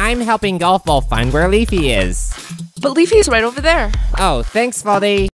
I'm helping Golf Ball find where Leafy is. But Leafy's right over there. Oh, thanks, Baldi.